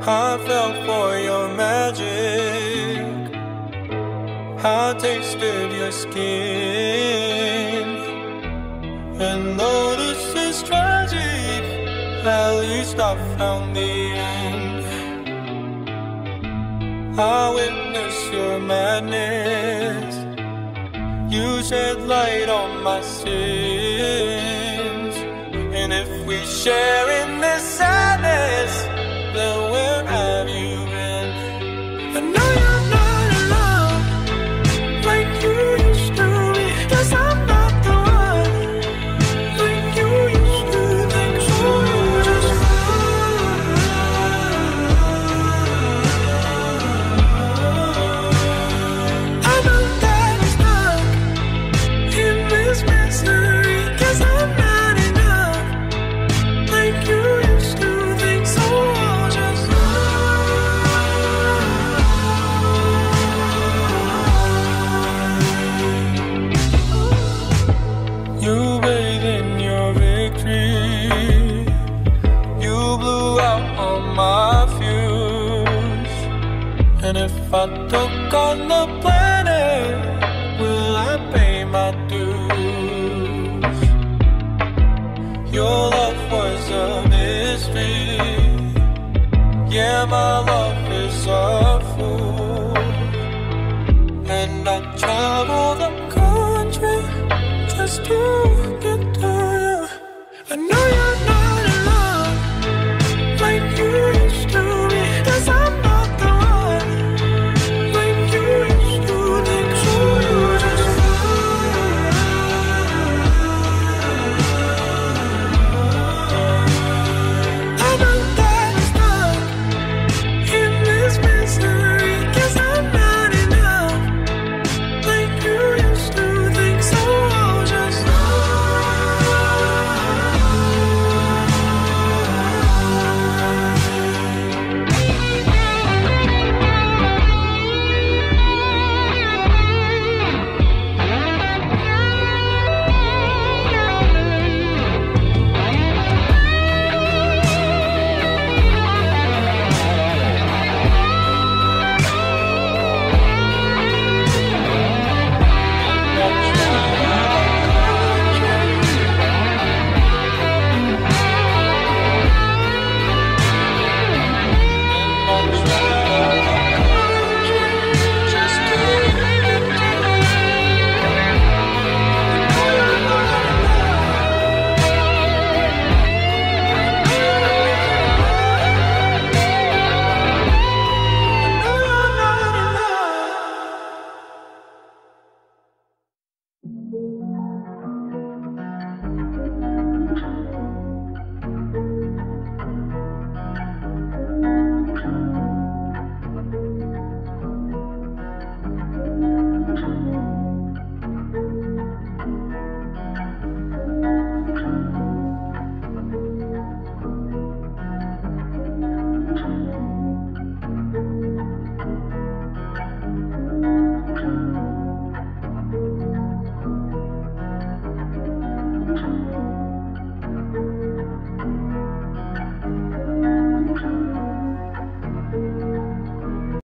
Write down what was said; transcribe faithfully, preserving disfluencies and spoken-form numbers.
I fell for your magic. I tasted your skin. And though this is tragic, at least I found the end. I witnessed your madness. You shed light on my sins. And if we share in this sadness, then where have you been? I know you're not alone like you used to be, 'cause I'm not the one like you used to think. So you just I know that I'm stuck in this misery, 'cause I'm not enough like you used to think. So I'll just you bathe in your victory. You blew out all my fuse. And if I took on the planet, will I pay my dues? Your love was a mystery. Yeah, my love is a fool. And I travel the country just to